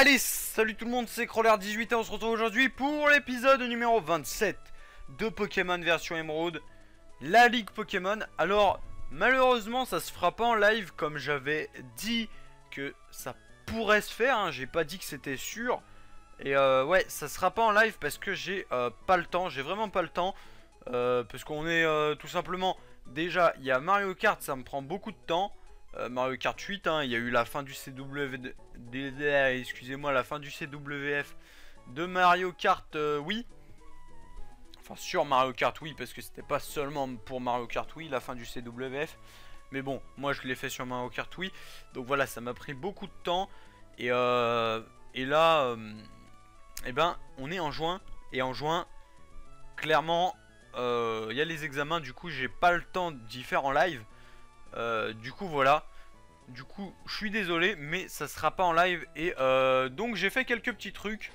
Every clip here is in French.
Allez, salut tout le monde, c'est Crawler18 et on se retrouve aujourd'hui pour l'épisode numéro 27 de Pokémon version Emeraude, la Ligue Pokémon. Alors, malheureusement, ça se fera pas en live comme j'avais dit que ça pourrait se faire, hein. J'ai pas dit que c'était sûr. Et ouais, ça sera pas en live parce que j'ai pas le temps, j'ai vraiment pas le temps. Parce qu'on est tout simplement... Déjà, il y a Mario Kart, ça me prend beaucoup de temps. Mario Kart 8, hein, il y a eu la fin du excusez-moi, la fin du CWF de Mario Kart Wii. Enfin, sur Mario Kart Wii, parce que c'était pas seulement pour Mario Kart Wii, la fin du CWF. Mais bon, moi je l'ai fait sur Mario Kart Wii. Donc voilà, ça m'a pris beaucoup de temps. Et là, eh ben, on est en juin. Et en juin, clairement, il y a les examens. Du coup, j'ai pas le temps d'y faire en live. Du coup voilà, du coup je suis désolé mais ça sera pas en live. Et donc j'ai fait quelques petits trucs.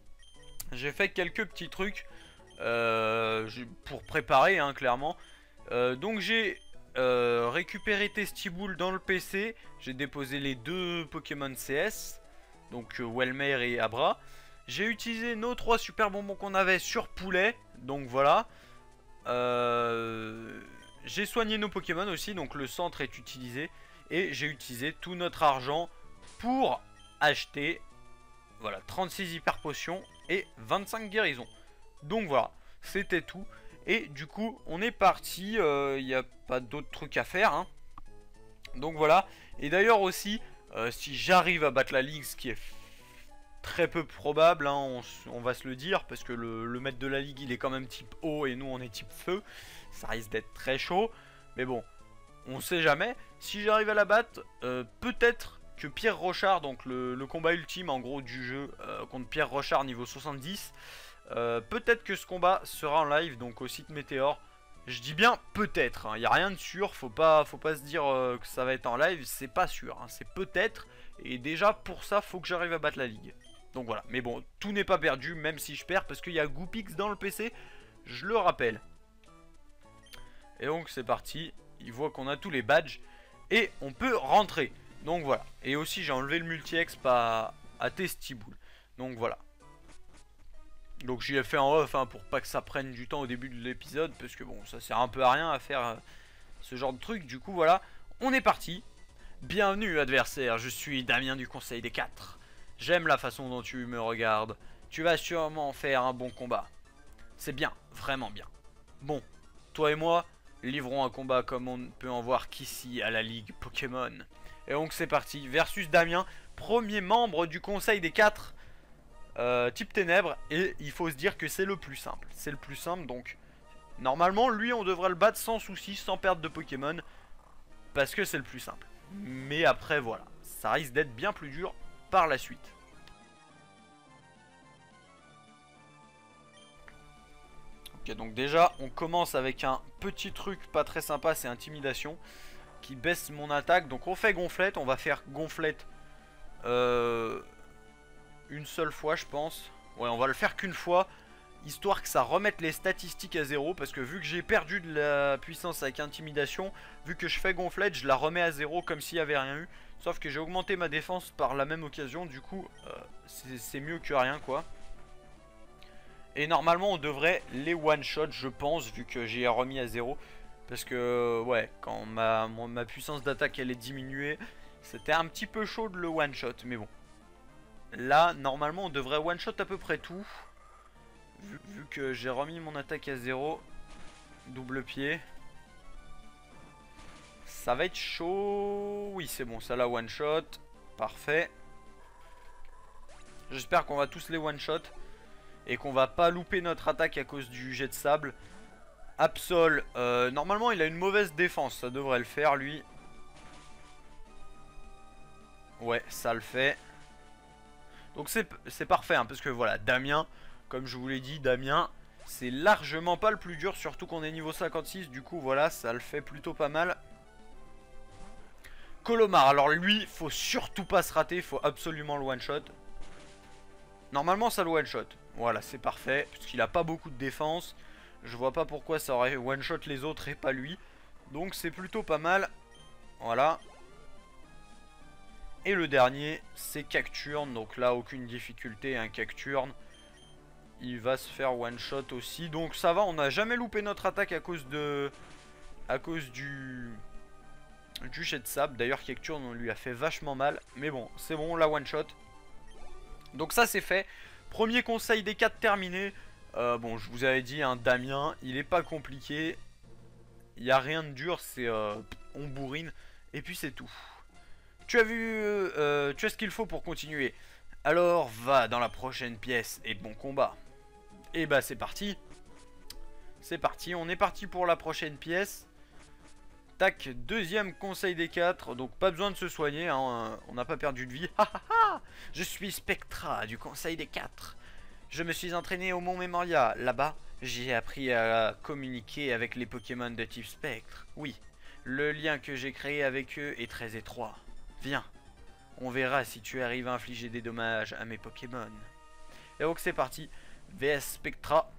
Pour préparer, hein, clairement. Donc j'ai récupéré Testiboule dans le PC. J'ai déposé les deux Pokémon CS, donc Welmer et Abra. J'ai utilisé nos 3 super bonbons qu'on avait sur Poulet. Donc voilà. J'ai soigné nos Pokémon aussi, donc le centre est utilisé. Et j'ai utilisé tout notre argent pour acheter, voilà, 36 hyper potions et 25 guérisons. Donc voilà, c'était tout. Et du coup, on est parti, il n'y a pas d'autres trucs à faire, hein. Donc voilà, et d'ailleurs aussi, si j'arrive à battre la ligue, ce qui est très peu probable, hein, on va se le dire, parce que le maître de la ligue il est quand même type eau et nous on est type feu. Ça risque d'être très chaud, mais bon, on sait jamais. Si j'arrive à la battre, peut-être que Pierre Rochard, donc le combat ultime en gros du jeu, contre Pierre Rochard niveau 70, peut-être que ce combat sera en live, donc au site Météor. Je dis bien peut-être, hein, il n'y a rien de sûr, faut pas se dire que ça va être en live, c'est pas sûr, hein, c'est peut-être. Et déjà pour ça, faut que j'arrive à battre la ligue. Donc voilà, mais bon, tout n'est pas perdu, même si je perds, parce qu'il y a Goopix dans le PC, je le rappelle. Et donc c'est parti, il voit qu'on a tous les badges, et on peut rentrer. Donc voilà, et aussi j'ai enlevé le multi-exp à Testiboule. Donc voilà. Donc j'y ai fait en off, hein, pour pas que ça prenne du temps au début de l'épisode, parce que bon, ça sert un peu à rien à faire ce genre de truc. Du coup voilà, on est parti. Bienvenue adversaire, je suis Damien du Conseil des 4. J'aime la façon dont tu me regardes. Tu vas sûrement faire un bon combat. C'est bien, vraiment bien. Bon, toi et moi, livrons un combat comme on ne peut en voir qu'ici à la Ligue Pokémon. Et donc c'est parti, versus Damien, premier membre du Conseil des 4, type ténèbres. Et il faut se dire que c'est le plus simple. C'est le plus simple, donc normalement lui on devrait le battre sans souci, sans perdre de Pokémon. Parce que c'est le plus simple. Mais après voilà, ça risque d'être bien plus dur par la suite. Ok, donc déjà on commence avec un petit truc pas très sympa, c'est intimidation, qui baisse mon attaque. Donc on fait gonflette, on va faire gonflette une seule fois je pense. Ouais, on va le faire qu'une fois, histoire que ça remette les statistiques à zéro. Parce que vu que j'ai perdu de la puissance avec intimidation, vu que je fais gonflette, je la remets à zéro comme s'il n'y avait rien eu. Sauf que j'ai augmenté ma défense par la même occasion. Du coup c'est mieux que rien quoi. Et normalement on devrait les one shot je pense, vu que j'ai remis à zéro. Parce que ouais, quand ma puissance d'attaque elle est diminuée, c'était un petit peu chaud de le one shot. Mais bon, là normalement on devrait one shot à peu près tout. Vu que j'ai remis mon attaque à zéro. Double pied. Ça va être chaud. Oui c'est bon, ça la one shot. Parfait. J'espère qu'on va tous les one shot. Et qu'on va pas louper notre attaque à cause du jet de sable. Absol, normalement il a une mauvaise défense. Ça devrait le faire lui. Ouais, ça le fait. Donc c'est parfait, hein, parce que voilà, Damien, comme je vous l'ai dit, Damien, c'est largement pas le plus dur. Surtout qu'on est niveau 56. Du coup voilà, ça le fait plutôt pas mal. Colomar, alors lui, faut surtout pas se rater. Faut absolument le one shot. Normalement ça le one shot. Voilà, c'est parfait, parce qu'il a pas beaucoup de défense. Je vois pas pourquoi ça aurait one shot les autres et pas lui. Donc c'est plutôt pas mal. Voilà. Et le dernier, c'est Cacturne. Donc là, aucune difficulté, un Cacturne. Il va se faire one shot aussi. Donc ça va, on n'a jamais loupé notre attaque à cause de... À cause du jet de sable. D'ailleurs, Cacturne, on lui a fait vachement mal. Mais bon, c'est bon, la one shot. Donc ça, c'est fait. Premier conseil des 4 terminé. Bon, je vous avais dit, hein, Damien, il est pas compliqué. Il n'y a rien de dur, c'est on bourrine. Et puis c'est tout. Tu as vu, tu as ce qu'il faut pour continuer. Alors va dans la prochaine pièce et bon combat. Et bah c'est parti. C'est parti, on est parti pour la prochaine pièce. Tac, deuxième conseil des 4. Donc pas besoin de se soigner, hein, on n'a pas perdu de vie. Je suis Spectra du conseil des 4. Je me suis entraîné au Mont Memoria. Là-bas, j'ai appris à communiquer avec les Pokémon de type Spectre. Oui, le lien que j'ai créé avec eux est très étroit. Viens, on verra si tu arrives à infliger des dommages à mes Pokémon. Et donc c'est parti, VS Spectra.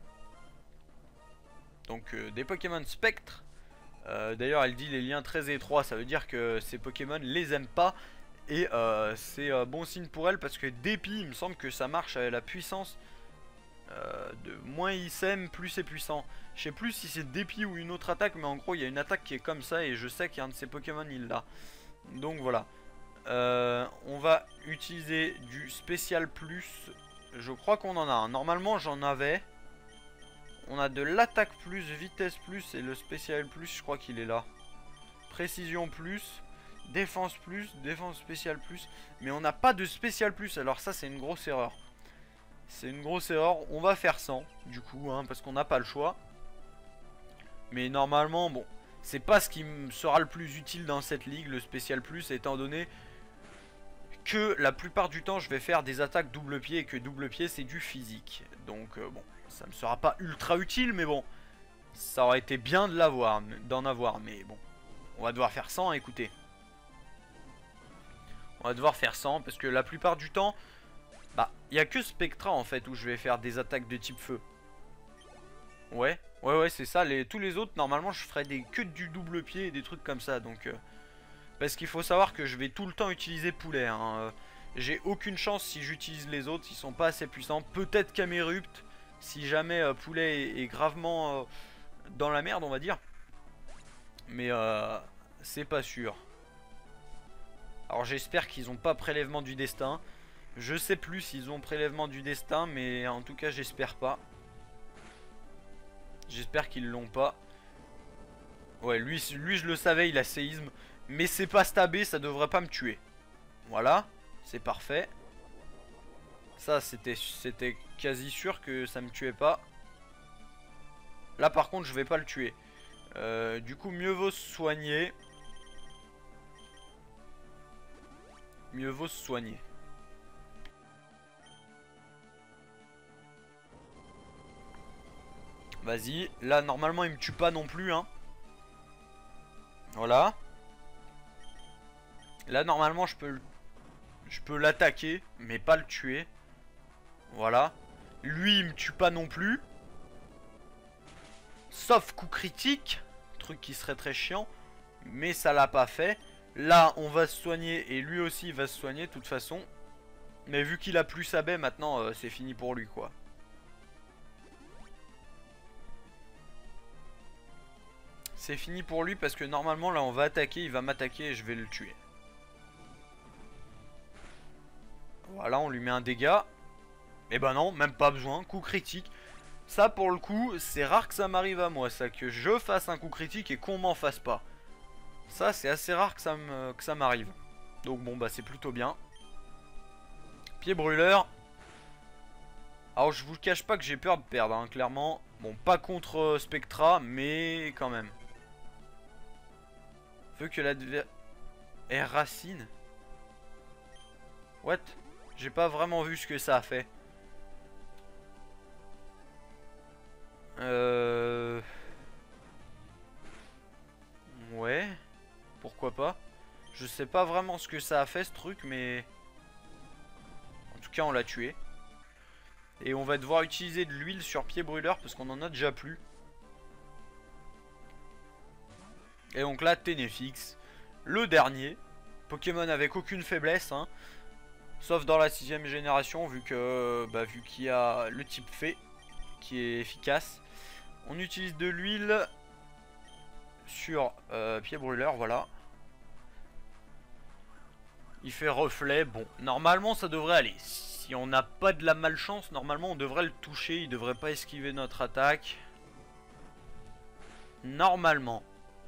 Donc des Pokémon Spectre. D'ailleurs elle dit les liens très étroits, ça veut dire que ces Pokémon les aiment pas. Et c'est bon signe pour elle parce que dépit, il me semble que ça marche à la puissance. De moins il sème, plus c'est puissant. Je sais plus si c'est dépit ou une autre attaque, mais en gros il y a une attaque qui est comme ça et je sais qu'il y a un de ces Pokémon il l'a. Donc voilà. On va utiliser du spécial plus. Je crois qu'on en a un. Normalement j'en avais. On a de l'attaque plus, vitesse plus et le spécial plus, je crois qu'il est là. Précision plus, défense spéciale plus. Mais on n'a pas de spécial plus, alors ça c'est une grosse erreur. C'est une grosse erreur, on va faire 100 du coup, hein, parce qu'on n'a pas le choix. Mais normalement, bon, c'est pas ce qui me sera le plus utile dans cette ligue, le spécial plus, étant donné que la plupart du temps je vais faire des attaques double pied et que double pied c'est du physique. Donc bon, ça me sera pas ultra utile, mais bon, ça aurait été bien de l'avoir, d'en avoir, mais bon, on va devoir faire 100, écoutez. On va devoir faire 100 parce que la plupart du temps, bah, il n'y a que Spectra en fait où je vais faire des attaques de type feu. Ouais, c'est ça. Tous les autres, normalement, je ferai que du double pied et des trucs comme ça. Donc, parce qu'il faut savoir que je vais tout le temps utiliser poulet. Hein. J'ai aucune chance si j'utilise les autres, ils sont pas assez puissants. Peut-être Camerupt, si jamais poulet est gravement dans la merde, on va dire. Mais c'est pas sûr. Alors j'espère qu'ils ont pas prélèvement du destin. Je sais plus s'ils ont prélèvement du destin, mais en tout cas j'espère pas. J'espère qu'ils l'ont pas. Ouais, lui je le savais, il a séisme. Mais c'est pas stabé, ça devrait pas me tuer. Voilà, c'est parfait. Ça c'était quasi sûr que ça me tuait pas. Là par contre je vais pas le tuer. Du coup mieux vaut se soigner. Mieux vaut se soigner. Vas-y, là normalement il me tue pas non plus hein. Voilà. Là normalement je peux l'attaquer mais pas le tuer. Voilà. Lui il me tue pas non plus. Sauf coup critique. Truc qui serait très chiant. Mais ça l'a pas fait. Là on va se soigner et lui aussi il va se soigner de toute façon. Mais vu qu'il a plus sa baie maintenant c'est fini pour lui quoi. C'est fini pour lui parce que normalement là on va attaquer, il va m'attaquer et je vais le tuer. Voilà, on lui met un dégât. Et bah non, même pas besoin, coup critique. Ça pour le coup, c'est rare que ça m'arrive à moi, ça, que je fasse un coup critique et qu'on m'en fasse pas. Ça c'est assez rare que ça m'arrive. Donc bon bah c'est plutôt bien. Pied brûleur. Alors je vous cache pas que j'ai peur de perdre hein, clairement. Bon pas contre Spectra mais quand même. Veut que l'adversaire... Air racine. What? J'ai pas vraiment vu ce que ça a fait. Ouais. Pourquoi pas? Je sais pas vraiment ce que ça a fait ce truc mais... En tout cas on l'a tué. Et on va devoir utiliser de l'huile sur pied brûleur parce qu'on en a déjà plus. Et donc là Ténéfix, le dernier. Pokémon avec aucune faiblesse, hein. Sauf dans la 6ème génération, vu qu'il y a le type fée qui est efficace. On utilise de l'huile sur pied brûleur, voilà. Il fait reflet, bon, normalement ça devrait aller. Si on n'a pas de la malchance, normalement on devrait le toucher, il devrait pas esquiver notre attaque. Normalement.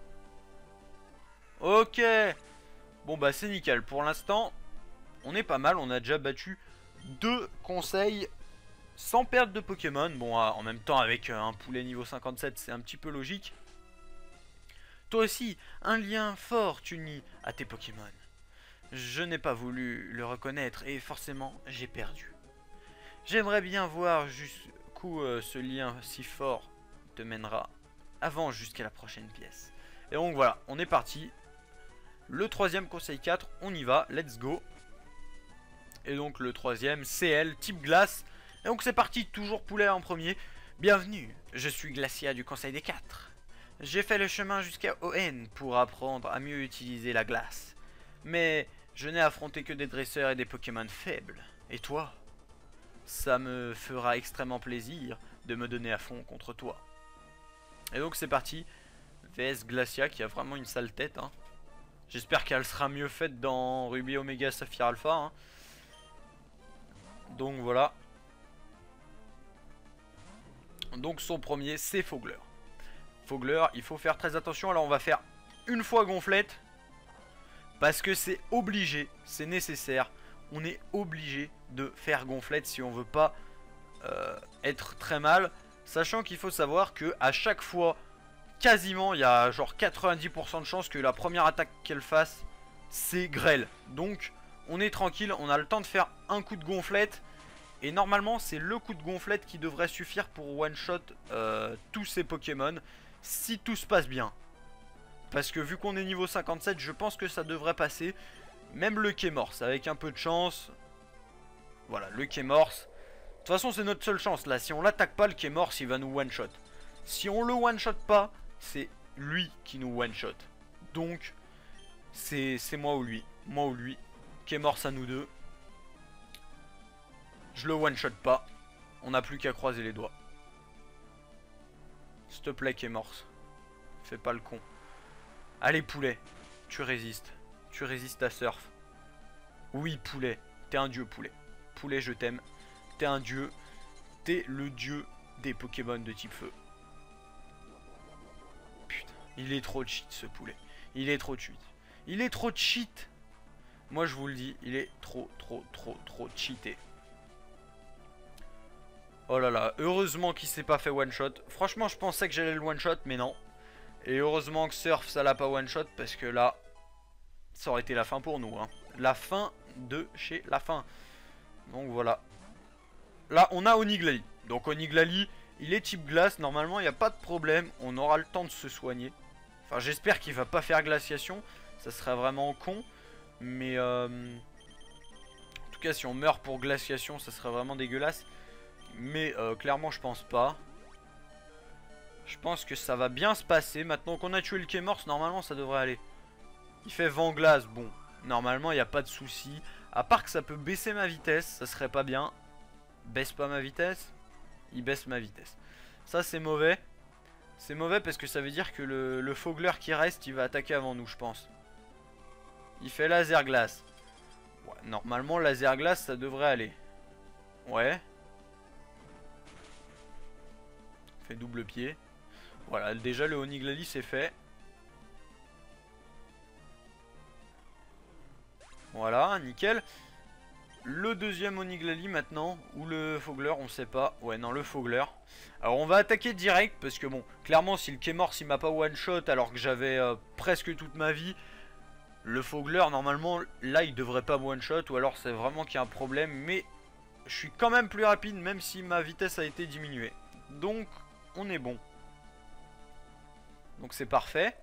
Ok. Bon bah c'est nickel, pour l'instant on est pas mal, on a déjà battu 2 conseils sans perdre de Pokémon. Bon, en même temps avec un poulet niveau 57 c'est un petit peu logique. Toi aussi, un lien fort t'unit à tes Pokémon. Je n'ai pas voulu le reconnaître et forcément j'ai perdu. J'aimerais bien voir jusqu'où ce lien si fort te mènera. Avance jusqu'à la prochaine pièce. Et donc voilà, on est parti. Le 3ème conseil 4, on y va, let's go. Et donc le 3ème, CL, type glace. Et donc c'est parti, toujours poulet en premier. Bienvenue, je suis Glacia du conseil des 4. J'ai fait le chemin jusqu'à ON pour apprendre à mieux utiliser la glace. Mais je n'ai affronté que des dresseurs et des Pokémon faibles. Et toi? Ça me fera extrêmement plaisir de me donner à fond contre toi. Et donc c'est parti. VS Glacia qui a vraiment une sale tête, hein. J'espère qu'elle sera mieux faite dans Ruby Omega Saphir Alpha, hein. Donc voilà. Donc son premier c'est Fogler. Fogler, il faut faire très attention. Alors on va faire une fois gonflette. Parce que c'est obligé, c'est nécessaire. On est obligé de faire gonflette si on veut pas être très mal. Sachant qu'il faut savoir que à chaque fois, quasiment, il y a genre 90% de chances que la première attaque qu'elle fasse, c'est grêle. Donc on est tranquille, on a le temps de faire un coup de gonflette. Et normalement c'est le coup de gonflette qui devrait suffire pour one shot tous ces Pokémon. Si tout se passe bien. Parce que vu qu'on est niveau 57, je pense que ça devrait passer. Même le Kémorse, avec un peu de chance. Voilà, le Kémorse. De toute façon c'est notre seule chance là. Si on l'attaque pas, le Kémorse il va nous one shot. Si on le one shot pas, c'est lui qui nous one shot. Donc c'est moi ou lui. Moi ou lui. Kémorse à nous deux. Je le one shot pas. On n'a plus qu'à croiser les doigts. S'il te plaît Kémorse. Fais pas le con. Allez poulet. Tu résistes. Tu résistes à Surf. Oui poulet. T'es un dieu poulet. Poulet je t'aime. T'es un dieu. T'es le dieu des Pokémon de type feu. Putain. Il est trop cheat ce poulet. Il est trop cheat. Il est trop cheat. Moi je vous le dis. Il est trop cheaté. Oh là là, heureusement qu'il s'est pas fait one shot. Franchement je pensais que j'allais le one shot mais non. Et heureusement que Surf ça l'a pas one shot parce que là ça aurait été la fin pour nous, hein. La fin de chez la fin. Donc voilà. Là on a Oniglali. Donc Oniglali il est type glace. Normalement il n'y a pas de problème. On aura le temps de se soigner. Enfin j'espère qu'il va pas faire glaciation. Ça serait vraiment con. Mais en tout cas si on meurt pour glaciation ça serait vraiment dégueulasse. Mais clairement je pense pas. Je pense que ça va bien se passer. Maintenant qu'on a tué le Kémorse, normalement ça devrait aller. Il fait vent glace, bon. Normalement il n'y a pas de souci. À part que ça peut baisser ma vitesse, ça serait pas bien. Baisse pas ma vitesse. Il baisse ma vitesse. Ça c'est mauvais. C'est mauvais parce que ça veut dire que le Fogler qui reste, il va attaquer avant nous je pense. Il fait laser glace. Ouais, normalement laser glace ça devrait aller. Ouais. Fait double pied. Voilà, déjà le Oniglali c'est fait. Voilà, nickel. Le deuxième Oniglali maintenant. Ou le Fogler, on sait pas. Ouais, non, le Fogler. Alors on va attaquer direct. Parce que bon, clairement si le Kémorse il m'a pas one shot alors que j'avais presque toute ma vie. Le Fogler normalement là il devrait pas me one shot. Ou alors c'est vraiment qu'il y a un problème. Mais je suis quand même plus rapide même si ma vitesse a été diminuée. Donc on est bon. Donc c'est parfait.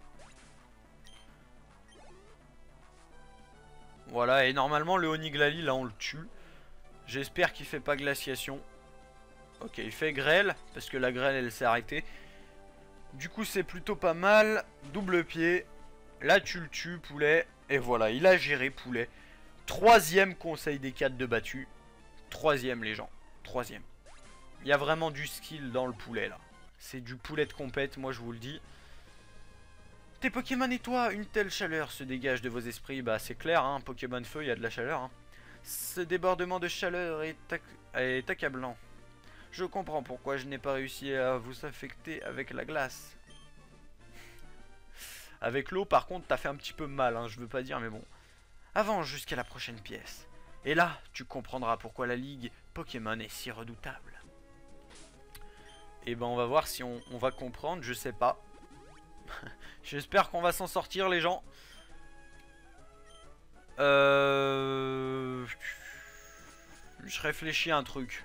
Voilà, et normalement le Oniglali là on le tue. J'espère qu'il fait pas glaciation. Ok, il fait grêle, parce que la grêle elle s'est arrêtée. Du coup c'est plutôt pas mal. Double pied. Là tu le tues poulet. Et voilà, il a géré poulet. Troisième conseil des 4 de battu. Troisième les gens. Troisième. Il y a vraiment du skill dans le poulet là. C'est du poulet de compète, moi je vous le dis. Tes Pokémon et toi, une telle chaleur se dégage de vos esprits. Bah c'est clair, hein, Pokémon feu, il y a de la chaleur. Hein. Ce débordement de chaleur est accablant. Je comprends pourquoi je n'ai pas réussi à vous affecter avec la glace. Avec l'eau, par contre, t'as fait un petit peu mal, hein, je veux pas dire, mais bon. Avance jusqu'à la prochaine pièce. Et là, tu comprendras pourquoi la Ligue Pokémon est si redoutable. Et ben, on va voir si on va comprendre, je sais pas. J'espère qu'on va s'en sortir, les gens. Je réfléchis à un truc.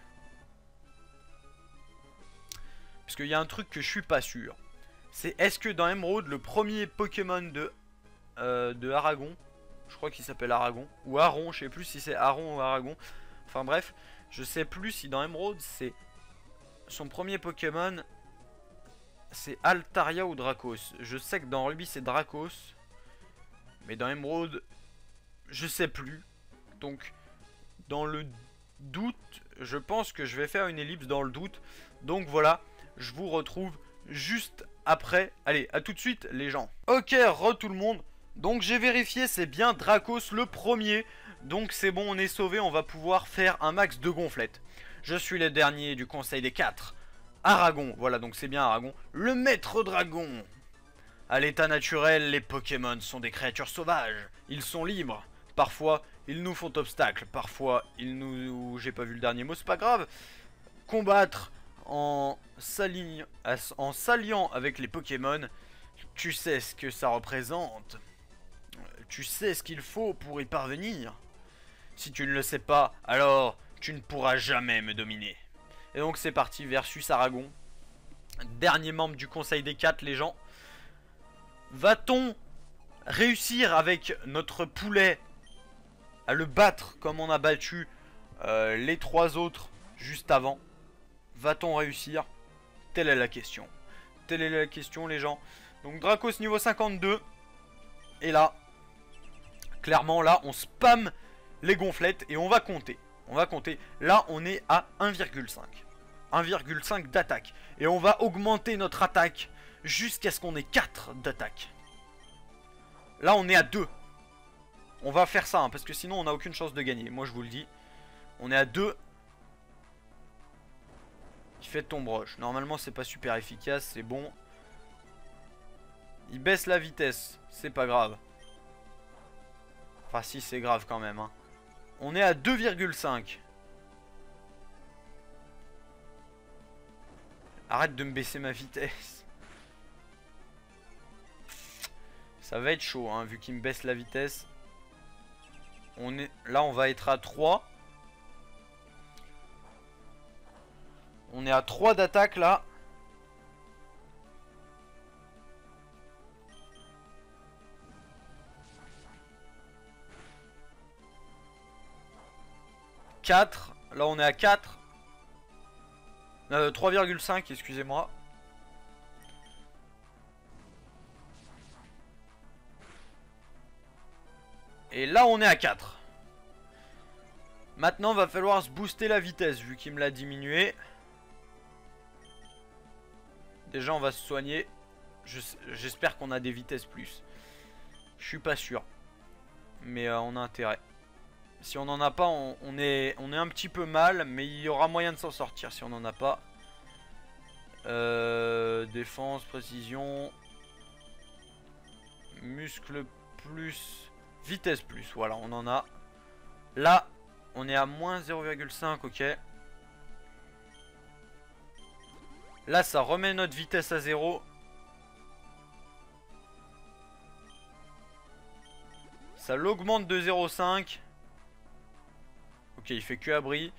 Parce qu'il y a un truc que je suis pas sûr. C'est est-ce que dans Emerald, le premier Pokémon de Aragon, je crois qu'il s'appelle Aragon, ou Aron, je sais plus si c'est Aron ou Aragon. Enfin bref, je sais plus si dans Emerald, c'est son premier Pokémon, c'est Altaria ou Dracos. Je sais que dans Ruby, c'est Dracos. Mais dans Emerald, je sais plus. Donc, dans le doute, je pense que je vais faire une ellipse dans le doute. Donc voilà, je vous retrouve juste après. Allez, à tout de suite les gens. Ok, tout le monde. Donc j'ai vérifié, c'est bien Dracos le premier. Donc c'est bon, on est sauvé, on va pouvoir faire un max de gonflettes. Je suis le dernier du conseil des 4. Aragon, voilà, donc c'est bien Aragon. Le maître dragon. À l'état naturel, les Pokémon sont des créatures sauvages. Ils sont libres. Parfois, ils nous font obstacle. Parfois, ils nous... J'ai pas vu le dernier mot, c'est pas grave. Combattre en s'alliant avec les Pokémon. Tu sais ce que ça représente. Tu sais ce qu'il faut pour y parvenir. Si tu ne le sais pas, alors tu ne pourras jamais me dominer. Et donc c'est parti, versus Aragon. Dernier membre du conseil des 4, les gens. Va-t-on réussir avec notre poulet à le battre comme on a battu les 3 autres juste avant? Va-t-on réussir? Telle est la question. Telle est la question, les gens. Donc Dracos niveau 52. Et là, clairement, là, on spam les gonflettes et on va compter. On va compter. Là, on est à 1,5. 1,5 d'attaque. Et on va augmenter notre attaque jusqu'à ce qu'on ait 4 d'attaque. Là, on est à 2. On va faire ça, hein, parce que sinon, on n'a aucune chance de gagner. Moi, je vous le dis. On est à 2. Il fait tombe roche. Normalement, c'est pas super efficace. C'est bon. Il baisse la vitesse. C'est pas grave. Enfin, si, c'est grave quand même. Hein. On est à 2,5. Arrête de me baisser ma vitesse. Ça va être chaud, hein, vu qu'il me baisse la vitesse. Là, on va être à 3. On est à 3 d'attaque, là. Là, on est à 4. 3,5, excusez-moi. Et là, on est à 4. Maintenant, va falloir se booster la vitesse, vu qu'il me l'a diminué. Déjà, on va se soigner. J'espère qu'on a des vitesses plus. Je suis pas sûr. Mais on a intérêt. Si on n'en a pas, on est un petit peu mal. Mais il y aura moyen de s'en sortir si on n'en a pas. Défense, précision. Muscle plus. Vitesse plus. Voilà, on en a. Là, on est à moins 0,5. Ok. Là, ça remet notre vitesse à 0. Ça l'augmente de 0,5. Ok, il fait que abri.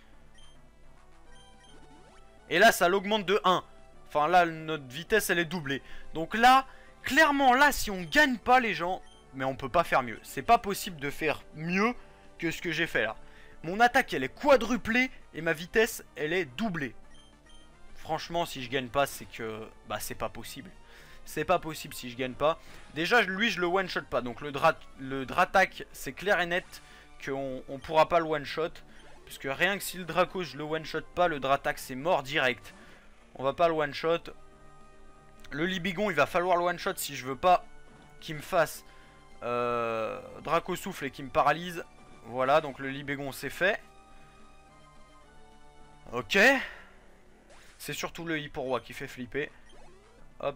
Et là, ça l'augmente de 1. Enfin, là, notre vitesse, elle est doublée. Donc là, clairement, là, si on gagne pas, les gens... Mais on peut pas faire mieux. C'est pas possible de faire mieux que ce que j'ai fait là. Mon attaque, elle est quadruplée. Et ma vitesse, elle est doublée. Franchement, si je gagne pas, c'est que... Bah, c'est pas possible. C'est pas possible si je gagne pas. Déjà, lui, je le one-shot pas. Donc le Dratak, c'est clair et net qu'on pourra pas le one-shot. Puisque rien que si le Draco, je le one-shot pas, le Dratak, c'est mort direct. On va pas le one-shot. Le Libigon, il va falloir le one-shot si je veux pas qu'il me fasse Draco souffle et qu'il me paralyse. Voilà, donc le Libigon, c'est fait. Ok. C'est surtout le Hipporoi qui fait flipper. Hop.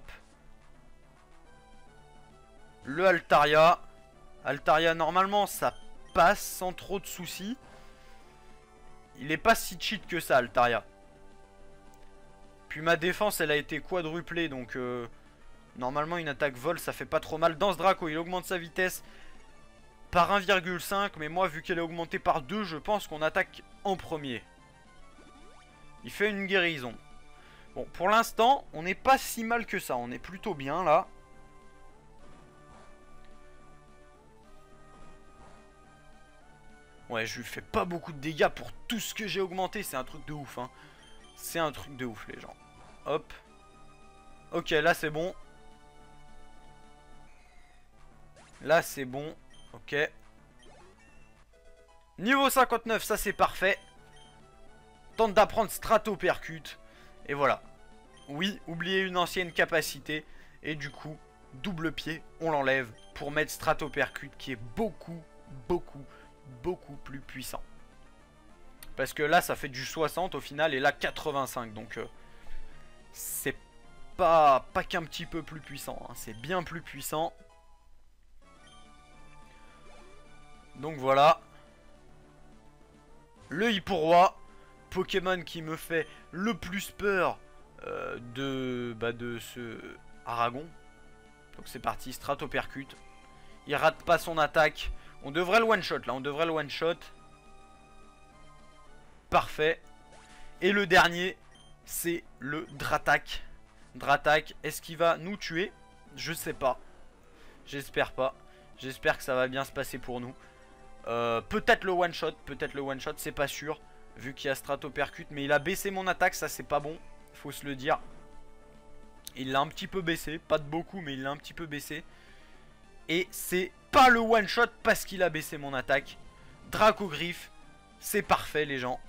Le Altaria. Altaria, normalement, ça passe sans trop de soucis. Il est pas si cheat que ça, Altaria. Puis ma défense, elle a été quadruplée, donc normalement, une attaque vol, ça fait pas trop mal. Dans ce Draco, il augmente sa vitesse par 1,5. Mais moi, vu qu'elle est augmentée par 2, je pense qu'on attaque en premier. Il fait une guérison. Bon, pour l'instant, on n'est pas si mal que ça. On est plutôt bien, là. Ouais, je lui fais pas beaucoup de dégâts pour tout ce que j'ai augmenté. C'est un truc de ouf, hein. C'est un truc de ouf, les gens. Hop. Ok, là, c'est bon. Là, c'est bon. Ok. Niveau 59, ça, c'est parfait. Tente d'apprendre Stratopercute. Et voilà. Oui, oubliez une ancienne capacité. Et du coup, double pied, on l'enlève pour mettre Stratopercute qui est beaucoup plus puissant. Parce que là, ça fait du 60 au final et là 85. Donc, c'est pas qu'un petit peu plus puissant. Hein, c'est bien plus puissant. Donc voilà. Le Hipporoi. Pokémon qui me fait le plus peur de ce Aragon. Donc c'est parti, Stratopercute. Il rate pas son attaque. On devrait le one-shot là, on devrait le one-shot. Parfait. Et le dernier, c'est le Dratak. Dratak, est-ce qu'il va nous tuer? Je sais pas. J'espère pas. J'espère que ça va bien se passer pour nous. Peut-être le one-shot, c'est pas sûr. Vu qu'il y a Stratopercute, mais il a baissé mon attaque, ça c'est pas bon. Faut se le dire. Il l'a un petit peu baissé, pas de beaucoup, mais il l'a un petit peu baissé. Et c'est pas le one-shot parce qu'il a baissé mon attaque. Dracogriffe, c'est parfait les gens.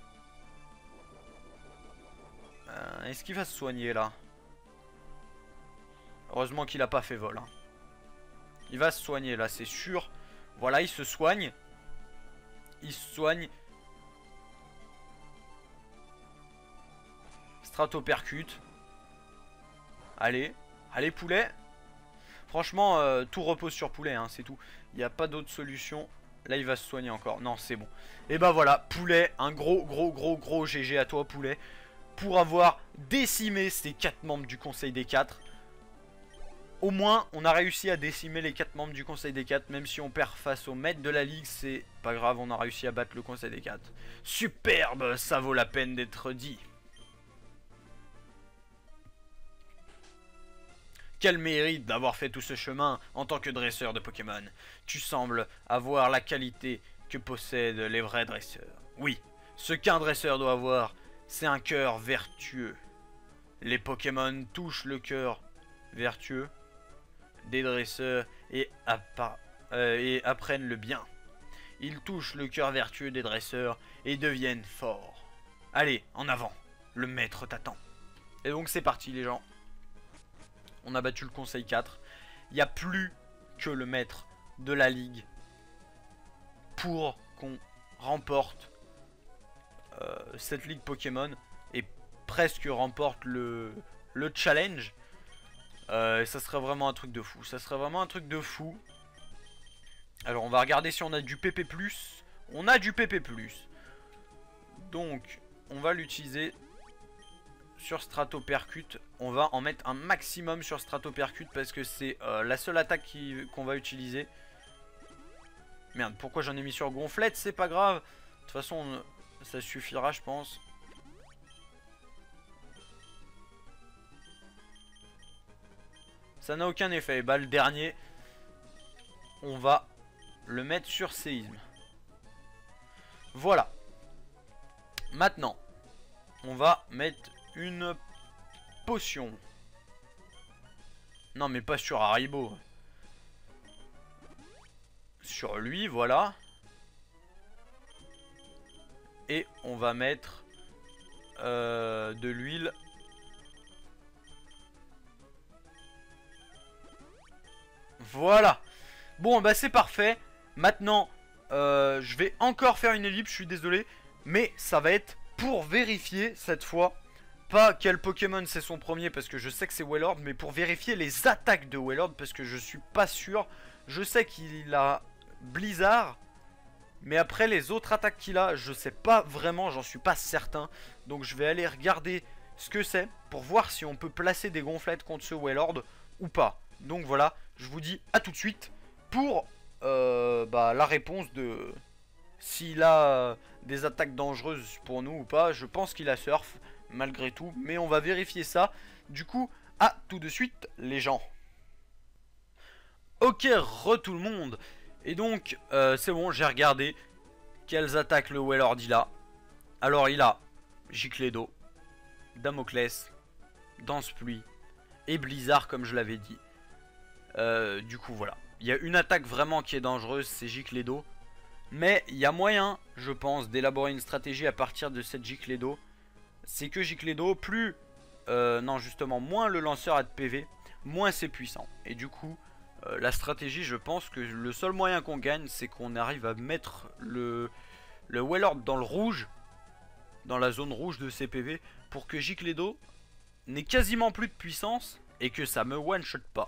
Est-ce qu'il va se soigner là? Heureusement qu'il a pas fait vol. Hein. Il va se soigner là, c'est sûr. Voilà, il se soigne. Il se soigne. Stratopercute. Allez. Allez poulet. Franchement, tout repose sur poulet, hein, c'est tout. Il n'y a pas d'autre solution. Là, il va se soigner encore. Non, c'est bon. Et bah voilà, poulet. Un gros GG à toi, poulet. Pour avoir décimé ces 4 membres du Conseil des 4. Au moins, on a réussi à décimer les 4 membres du Conseil des 4. Même si on perd face au maître de la ligue, c'est pas grave, on a réussi à battre le Conseil des 4. Superbe, ça vaut la peine d'être dit. Quel mérite d'avoir fait tout ce chemin en tant que dresseur de Pokémon. Tu sembles avoir la qualité que possèdent les vrais dresseurs. Oui, ce qu'un dresseur doit avoir, c'est un cœur vertueux. Les Pokémon touchent le cœur vertueux des dresseurs et apprennent le bien. Ils touchent le cœur vertueux des dresseurs et deviennent forts. Allez, en avant, le maître t'attend. Et donc c'est parti les gens. On a battu le Conseil 4. Il n'y a plus que le maître de la ligue pour qu'on remporte cette ligue Pokémon et presque remporte le challenge. Ça serait vraiment un truc de fou. Ça serait vraiment un truc de fou. Alors on va regarder si on a du PP+. On a du PP+. Donc on va l'utiliser sur Stratopercute. On va en mettre un maximum sur Stratopercute parce que c'est la seule attaque qu'on va utiliser. Merde, pourquoi j'en ai mis sur Gonflette? C'est pas grave. De toute façon, ça suffira, je pense. Ça n'a aucun effet. Bah, le dernier, on va le mettre sur séisme. Voilà. Maintenant, on va mettre une potion. Non mais pas sur Haribo. Sur lui, voilà. Et on va mettre de l'huile. Voilà. Bon bah c'est parfait. Maintenant je vais encore faire une ellipse, je suis désolé. Mais ça va être pour vérifier cette fois. Pas quel Pokémon c'est son premier parce que je sais que c'est Wailord. Mais pour vérifier les attaques de Wailord parce que je suis pas sûr. Je sais qu'il a Blizzard. Mais après les autres attaques qu'il a, je sais pas vraiment, j'en suis pas certain. Donc je vais aller regarder ce que c'est pour voir si on peut placer des gonflettes contre ce Wailord ou pas. Donc voilà, je vous dis à tout de suite pour la réponse de s'il a des attaques dangereuses pour nous ou pas. Je pense qu'il a Surf malgré tout, mais on va vérifier ça. Du coup, à tout de suite les gens. Ok, tout le monde. Et donc, c'est bon, j'ai regardé quelles attaques le Wailord il a. Alors, il a Giclée d'eau, Damoclès, Danse pluie et Blizzard, comme je l'avais dit. Du coup, voilà. Il y a une attaque vraiment qui est dangereuse, c'est Giclée d'eau. Mais il y a moyen, je pense, d'élaborer une stratégie à partir de cette Giclée d'eau. C'est que Giclée d'eau, plus... non, justement, moins le lanceur a de PV, moins c'est puissant. Et du coup... la stratégie, je pense que le seul moyen qu'on gagne, c'est qu'on arrive à mettre le Wailord dans le rouge, dans la zone rouge de CPV, pour que Giclée d'eau n'ait quasiment plus de puissance et que ça me one-shot pas.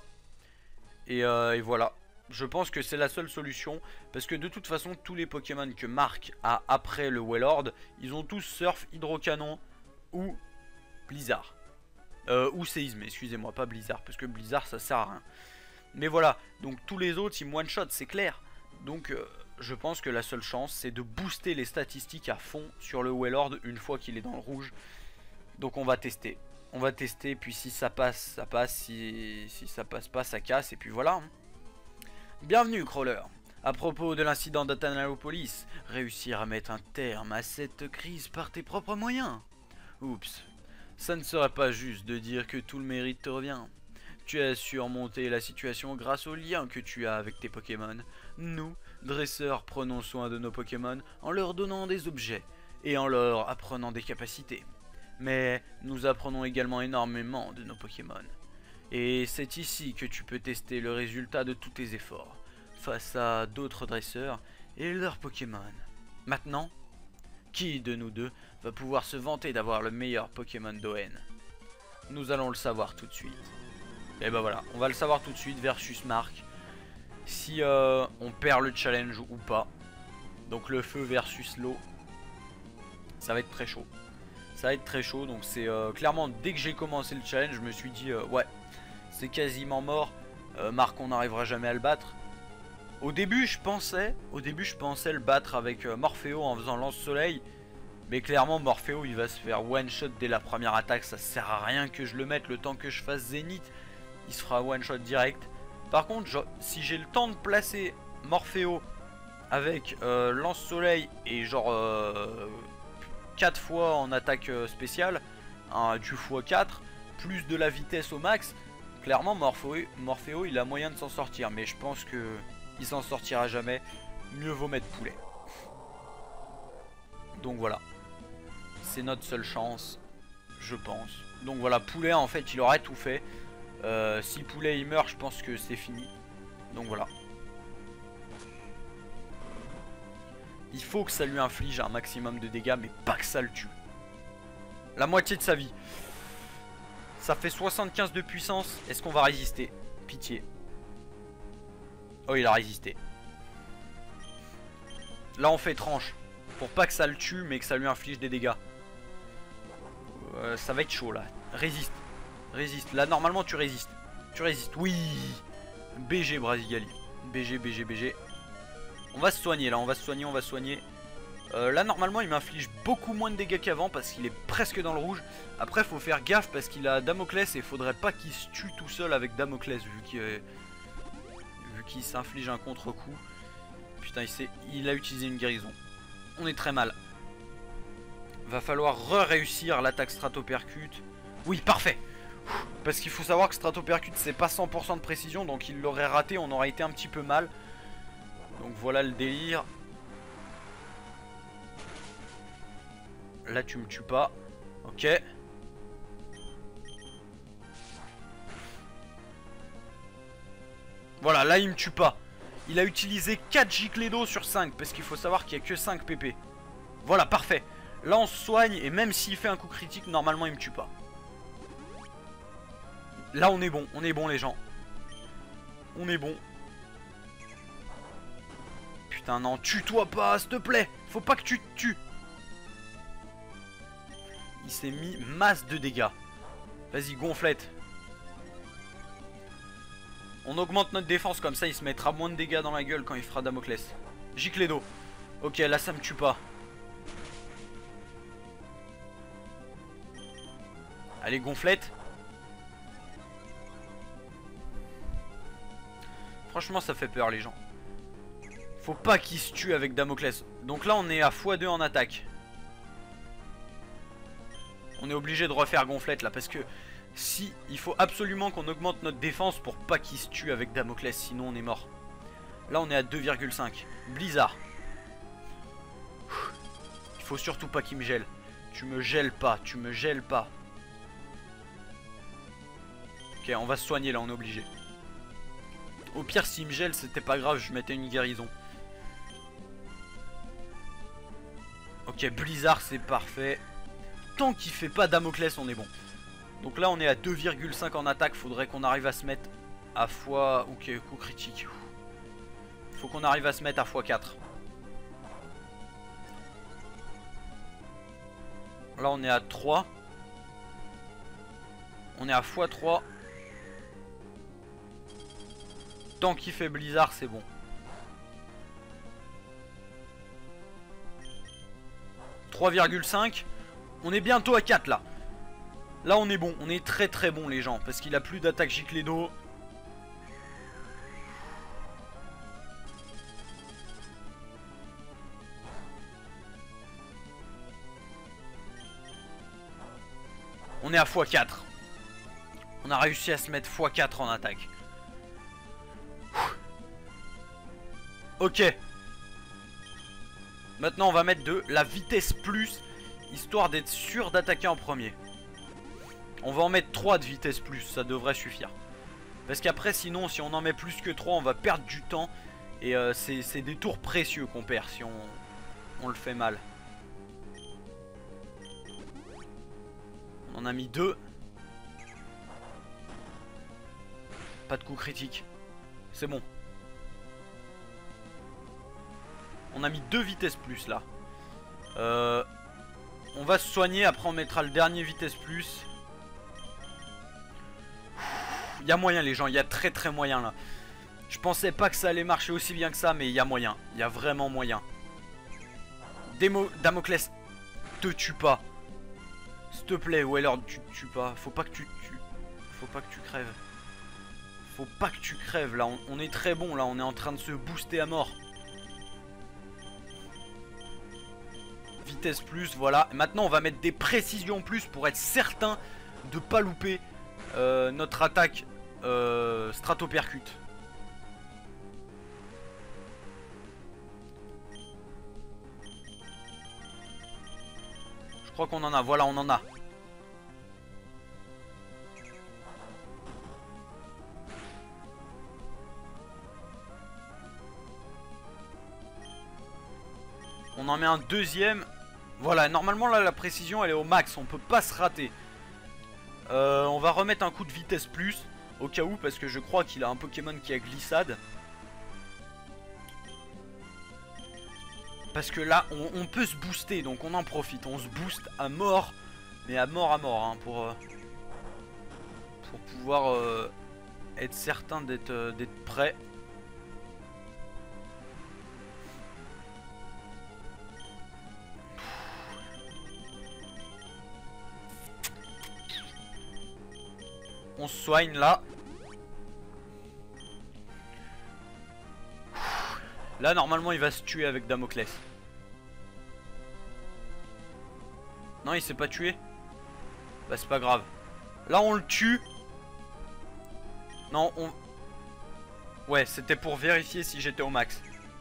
Et voilà, je pense que c'est la seule solution, parce que de toute façon, tous les Pokémon que Marc a après le Wailord, ils ont tous Surf, Hydrocanon ou Blizzard. Ou Séisme, excusez-moi, pas Blizzard, parce que Blizzard ça sert à rien. Mais voilà, donc tous les autres ils me one shot, c'est clair. Donc je pense que la seule chance c'est de booster les statistiques à fond sur le Wailord une fois qu'il est dans le rouge. Donc on va tester. On va tester, puis si ça passe, ça passe. Si ça passe pas, ça casse, et puis voilà. Bienvenue Crawler. À propos de l'incident d'Atanalopolis, réussir à mettre un terme à cette crise par tes propres moyens. Oups, ça ne serait pas juste de dire que tout le mérite te revient. Tu as surmonté la situation grâce au lien que tu as avec tes Pokémon. Nous, dresseurs, prenons soin de nos Pokémon en leur donnant des objets et en leur apprenant des capacités. Mais nous apprenons également énormément de nos Pokémon. Et c'est ici que tu peux tester le résultat de tous tes efforts, face à d'autres dresseurs et leurs Pokémon. Maintenant, qui de nous deux va pouvoir se vanter d'avoir le meilleur Pokémon d'ON? Nous allons le savoir tout de suite. Et bah voilà, on va le savoir tout de suite versus Marc. Si on perd le challenge ou pas. Donc le feu versus l'eau. Ça va être très chaud. Ça va être très chaud. Donc c'est clairement, dès que j'ai commencé le challenge, je me suis dit ouais, c'est quasiment mort. Marc, on n'arrivera jamais à le battre. Au début je pensais le battre avec Morpheo en faisant lance-soleil. Mais clairement Morpheo il va se faire one shot dès la première attaque. Ça sert à rien que je le mette le temps que je fasse Zénith. Il se fera one shot direct. Par contre, si j'ai le temps de placer Morpheo avec lance-soleil et genre 4 fois en attaque spéciale, du x4, plus de la vitesse au max, clairement Morpheo il a moyen de s'en sortir. Mais je pense que il s'en sortira jamais. Mieux vaut mettre poulet. Donc voilà. C'est notre seule chance, je pense. Donc voilà, poulet en fait il aurait tout fait. Si poulet il meurt, je pense que c'est fini. Donc voilà. Il faut que ça lui inflige un maximum de dégâts, mais pas que ça le tue. La moitié de sa vie. Ça fait 75 de puissance. Est-ce qu'on va résister? Pitié. Oh, il a résisté. Là on fait tranche. Pour pas que ça le tue, mais que ça lui inflige des dégâts. Ça va être chaud là. Résiste. Résiste. Là normalement tu résistes. Tu résistes. Oui. BG Brasigali. BG, BG, BG. On va se soigner là. On va se soigner. On va se soigner. Là normalement il m'inflige beaucoup moins de dégâts qu'avant parce qu'il est presque dans le rouge. Après faut faire gaffe parce qu'il a Damoclès et il faudrait pas qu'il se tue tout seul avec Damoclès vu qu'il s'inflige un contre-coup. Putain il a utilisé une guérison. On est très mal. Va falloir réussir l'attaque stratopercute. Oui parfait. Parce qu'il faut savoir que Stratopercute c'est pas 100% de précision, donc il l'aurait raté, on aurait été un petit peu mal. Donc voilà le délire. Là tu me tues pas. Ok. Voilà, là il me tue pas. Il a utilisé 4 giclées d'eau sur 5, parce qu'il faut savoir qu'il n'y a que 5 PP. Voilà, parfait. Là on se soigne, et même s'il fait un coup critique, normalement il me tue pas. Là on est bon les gens. On est bon. Putain non, tue-toi pas, s'il te plaît. Faut pas que tu te tues. Il s'est mis masse de dégâts. Vas-y, gonflette. On augmente notre défense, comme ça il se mettra moins de dégâts dans la gueule quand il fera Damoclès. Giclée d'eau. Ok, là ça me tue pas. Allez, gonflette. Franchement ça fait peur les gens. Faut pas qu'il se tue avec Damoclès. Donc là on est à x2 en attaque. On est obligé de refaire gonflette là, parce que si, il faut absolument qu'on augmente notre défense pour pas qu'il se tue avec Damoclès, sinon on est mort. Là on est à 2,5. Blizzard. Il faut surtout pas qu'il me gèle. Tu me gèles pas, tu me gèles pas. Ok, on va se soigner là, on est obligé. Au pire s'il me gèle c'était pas grave, je mettais une guérison. Ok, Blizzard c'est parfait. Tant qu'il fait pas Damoclès on est bon. Donc là on est à 2,5 en attaque. Faudrait qu'on arrive à se mettre à fois... Ok, coup critique. Faut qu'on arrive à se mettre à x4. Là on est à 3. On est à x3. Tant qu'il fait Blizzard c'est bon. 3,5. On est bientôt à 4 là. Là on est bon, on est très très bon les gens. Parce qu'il a plus d'attaque giclée d'eau. On est à x4. On a réussi à se mettre x4 en attaque. Ok. Maintenant on va mettre de la vitesse plus, histoire d'être sûr d'attaquer en premier. On va en mettre 3 de vitesse plus, ça devrait suffire. Parce qu'après sinon si on en met plus que 3 on va perdre du temps. Et c'est des tours précieux qu'on perd si on le fait mal. On en a mis 2. Pas de coup critique. C'est bon. On a mis 2 vitesses plus là. On va se soigner, après on mettra le dernier vitesse plus. Il y a moyen les gens, il y a très très moyen là. Je pensais pas que ça allait marcher aussi bien que ça, mais il y a moyen. Il y a vraiment moyen. Damoclès, te tue pas. S'il te plaît, ou alors tu te tues pas. Faut pas que tu te tues. Faut pas que tu crèves. Faut pas que tu crèves là, on est très bon là, on est en train de se booster à mort. Vitesse plus, voilà. Maintenant on va mettre des précisions plus pour être certain de pas louper notre attaque Stratopercute. Je crois qu'on en a, voilà on en a. On en met un deuxième. Voilà, normalement là la précision elle est au max, on peut pas se rater. On va remettre un coup de vitesse plus au cas où, parce que je crois qu'il a un Pokémon qui a glissade. Parce que là on peut se booster, donc on en profite. On se booste à mort, mais à mort hein, pour pouvoir être certain d'être prêt. On se soigne là. Là normalement il va se tuer avec Damoclès. Non il s'est pas tué. Bah c'est pas grave. Là on le tue. Non on... Ouais c'était pour vérifier si j'étais au max.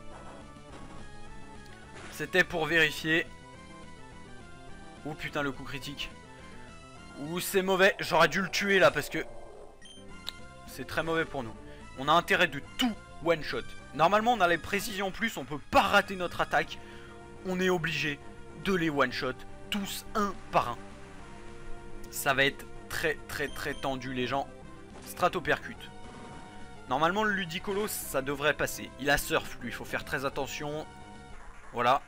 C'était pour vérifier. Oh putain le coup critique. Ouh c'est mauvais. J'aurais dû le tuer là parce que c'est très mauvais pour nous. On a intérêt de tout one shot. Normalement on a les précisions en plus. On peut pas rater notre attaque. On est obligé de les one shot tous un par un. Ça va être très tendu les gens. Stratopercute. Normalement le Ludicolo ça devrait passer. Il a surf lui, il faut faire très attention. Voilà.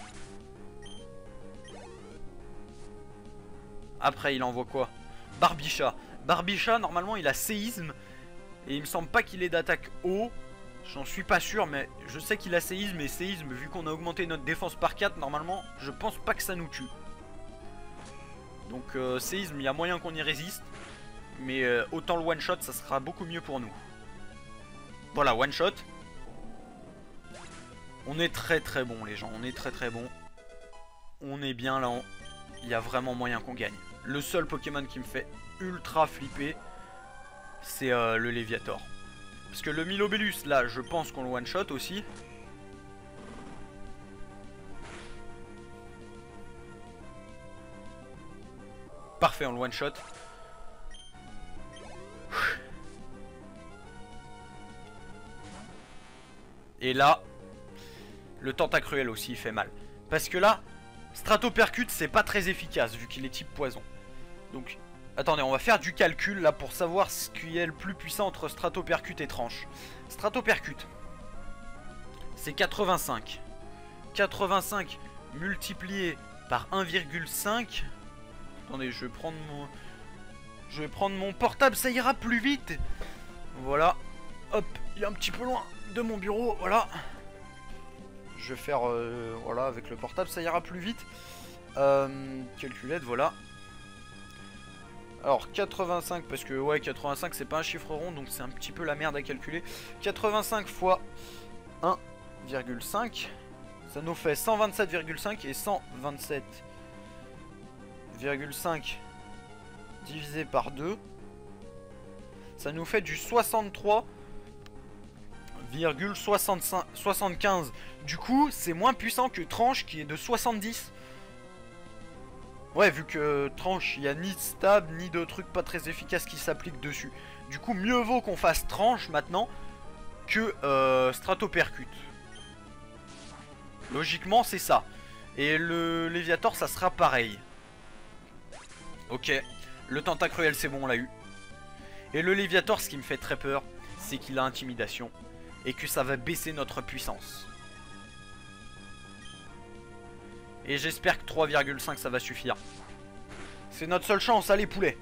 Après il envoie quoi? Barbicha. Barbicha normalement il a séisme. Et il me semble pas qu'il ait d'attaque haut. J'en suis pas sûr mais je sais qu'il a séisme. Et séisme vu qu'on a augmenté notre défense par 4. Normalement je pense pas que ça nous tue. Donc séisme il y a moyen qu'on y résiste. Mais autant le one shot ça sera beaucoup mieux pour nous. Voilà one shot. On est très bon les gens. On est très bon. On est bien là. Il y a vraiment moyen qu'on gagne. Le seul Pokémon qui me fait ultra flipper c'est le Léviator. Parce que le Milobellus là je pense qu'on le one shot aussi. Parfait on le one shot. Et là le Tentacruel aussi il fait mal. Parce que là Stratopercute c'est pas très efficace vu qu'il est type poison. Donc attendez on va faire du calcul là pour savoir ce qui est le plus puissant entre Stratopercute et Tranche. Stratopercute c'est 85. 85 multiplié par 1,5. Attendez je vais prendre mon portable, ça ira plus vite. Voilà. Hop, il est un petit peu loin de mon bureau, voilà. Je vais faire, voilà, avec le portable, ça ira plus vite. Calculette, voilà. Alors, 85, parce que, ouais, 85, c'est pas un chiffre rond, donc c'est un petit peu la merde à calculer. 85 fois 1,5, ça nous fait 127,5 et 127,5 divisé par 2. Ça nous fait du 63,75. Du coup, c'est moins puissant que Tranche qui est de 70. Ouais, vu que Tranche, il n'y a ni de stab, ni de trucs pas très efficaces qui s'appliquent dessus. Du coup, mieux vaut qu'on fasse Tranche maintenant que Stratopercute. Logiquement, c'est ça. Et le Léviator, ça sera pareil. Ok. Le Tentacruel, c'est bon, on l'a eu. Et le Léviator, ce qui me fait très peur, c'est qu'il a intimidation. Et que ça va baisser notre puissance. Et j'espère que 3,5 ça va suffire. C'est notre seule chance, allez poulet.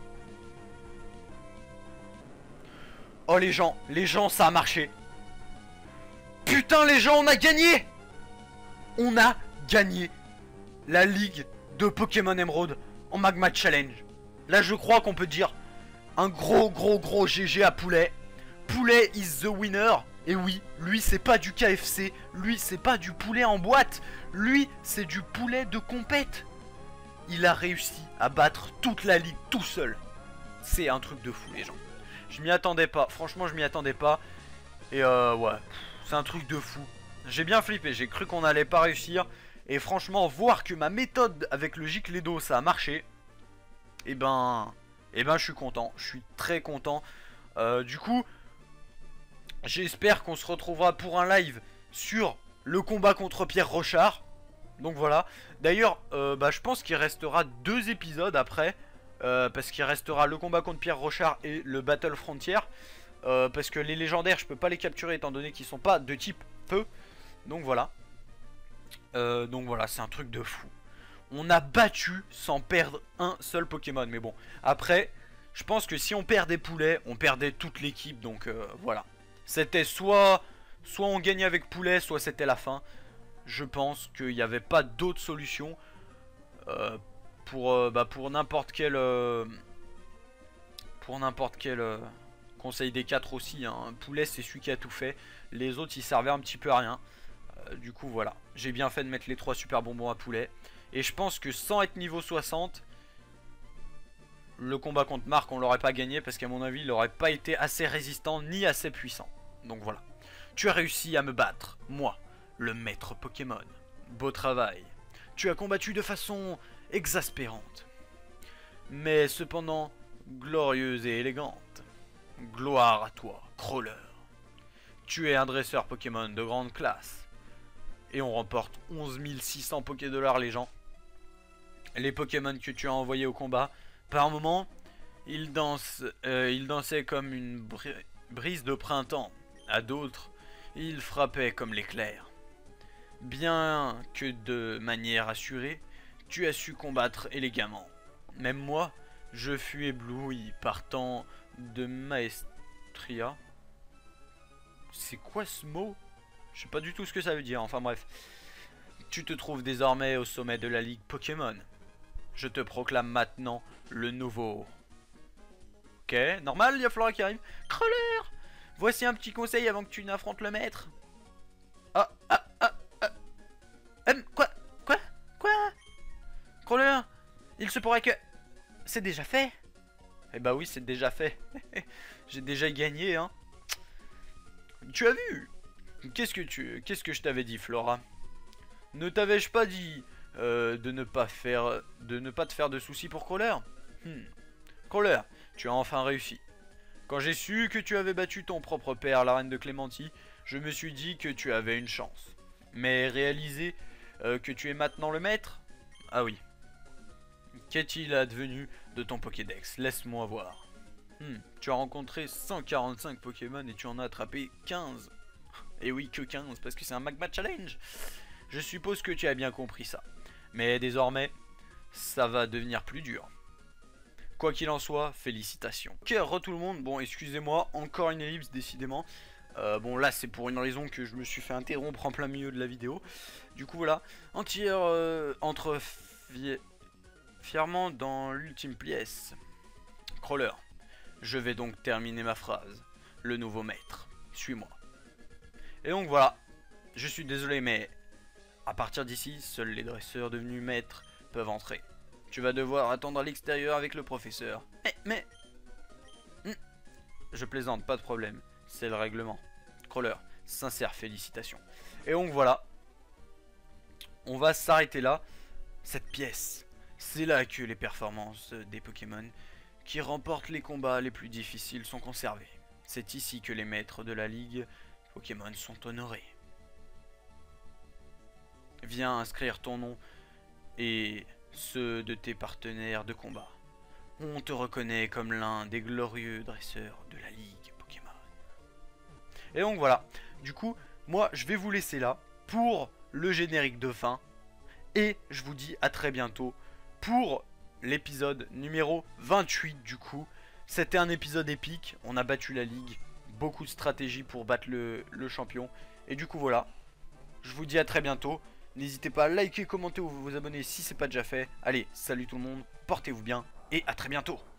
Oh les gens ça a marché. Putain les gens, on a gagné. On a gagné la ligue de Pokémon Emerald en Magma Challenge. Là je crois qu'on peut dire un gros GG à Poulet. Poulet is the winner. Et oui, lui c'est pas du KFC, lui c'est pas du poulet en boîte, lui c'est du poulet de compète. Il a réussi à battre toute la ligue tout seul. C'est un truc de fou les gens. Je m'y attendais pas, franchement je m'y attendais pas. Et ouais, c'est un truc de fou. J'ai bien flippé, j'ai cru qu'on allait pas réussir. Et franchement, voir que ma méthode avec le Gicledo ça a marché, et ben je suis content, je suis très content. Du coup... J'espère qu'on se retrouvera pour un live sur le combat contre Pierre Rochard. Donc voilà. D'ailleurs, je pense qu'il restera 2 épisodes après. Parce qu'il restera le combat contre Pierre Rochard et le Battle Frontier. Parce que les légendaires, je peux pas les capturer étant donné qu'ils sont pas de type feu. Donc voilà. C'est un truc de fou. On a battu sans perdre un seul Pokémon. Mais bon, après, je pense que si on perd des poulets, on perdait toute l'équipe. Donc voilà. C'était soit on gagnait avec Poulet, soit c'était la fin. Je pense qu'il n'y avait pas d'autre solution pour n'importe quel conseil des 4 aussi. Hein. Poulet c'est celui qui a tout fait. Les autres ils servaient un petit peu à rien. Du coup voilà. J'ai bien fait de mettre les 3 super bonbons à Poulet. Et je pense que sans être niveau 60, le combat contre Marc, on l'aurait pas gagné parce qu'à mon avis, il n'aurait pas été assez résistant ni assez puissant. Donc voilà. Tu as réussi à me battre, moi, le maître Pokémon. Beau travail. Tu as combattu de façon exaspérante, mais cependant glorieuse et élégante. Gloire à toi, Crawler. Tu es un dresseur Pokémon de grande classe. Et on remporte 11 600 Pokédollars, les gens. Les Pokémon que tu as envoyés au combat, par moment, ils dansaient comme une brise de printemps. À d'autres, ils frappaient comme l'éclair. Bien que de manière assurée, tu as su combattre élégamment. Même moi, je fus ébloui par tant de maestria. C'est quoi ce mot? Je sais pas du tout ce que ça veut dire, enfin bref. Tu te trouves désormais au sommet de la Ligue Pokémon. Je te proclame maintenant le nouveau. Ok, normal, il y a Flora qui arrive. Crawler, voici un petit conseil avant que tu n'affrontes le maître. Ah. Quoi Crawler, il se pourrait que... C'est déjà fait? Eh bah oui, c'est déjà fait. J'ai déjà gagné, hein. Tu as vu? Qu'est-ce que je t'avais dit, Flora? Ne t'avais-je pas dit de ne pas te faire de soucis pour Crawler? Crawler, tu as enfin réussi. Quand j'ai su que tu avais battu ton propre père, la reine de Clémentie, je me suis dit que tu avais une chance. Mais réaliser que tu es maintenant le maître? Ah oui. Qu'est-il advenu de ton Pokédex? Laisse-moi voir. Tu as rencontré 145 Pokémon et tu en as attrapé 15. Et oui, que 15, parce que c'est un Magma Challenge. Je suppose que tu as bien compris ça. Mais désormais, ça va devenir plus dur. Quoi qu'il en soit, félicitations. Ok, re tout le monde. Bon, excusez-moi, encore une ellipse décidément. Bon, là, c'est pour une raison que je me suis fait interrompre en plein milieu de la vidéo. Du coup, voilà. Entre fièrement dans l'ultime pièce. Crawler, je vais donc terminer ma phrase. Le nouveau maître, suis-moi. Et donc voilà, je suis désolé mais à partir d'ici, seuls les dresseurs devenus maîtres peuvent entrer. Tu vas devoir attendre à l'extérieur avec le professeur. Mais... Je plaisante, pas de problème, c'est le règlement. Crawler, sincères félicitations. Et donc voilà, on va s'arrêter là. Cette pièce, c'est là que les performances des Pokémon qui remportent les combats les plus difficiles sont conservées. C'est ici que les maîtres de la Ligue Pokémon sont honorés. Viens inscrire ton nom et ceux de tes partenaires de combat. On te reconnaît comme l'un des glorieux dresseurs de la Ligue Pokémon. Et donc voilà, du coup, moi je vais vous laisser là pour le générique de fin. Et je vous dis à très bientôt pour l'épisode numéro 28 du coup. C'était un épisode épique, on a battu la Ligue. Beaucoup de stratégie pour battre le champion. Et du coup voilà, je vous dis à très bientôt. N'hésitez pas à liker, commenter ou vous abonner si c'est pas déjà fait. Allez, salut tout le monde, portez-vous bien et à très bientôt.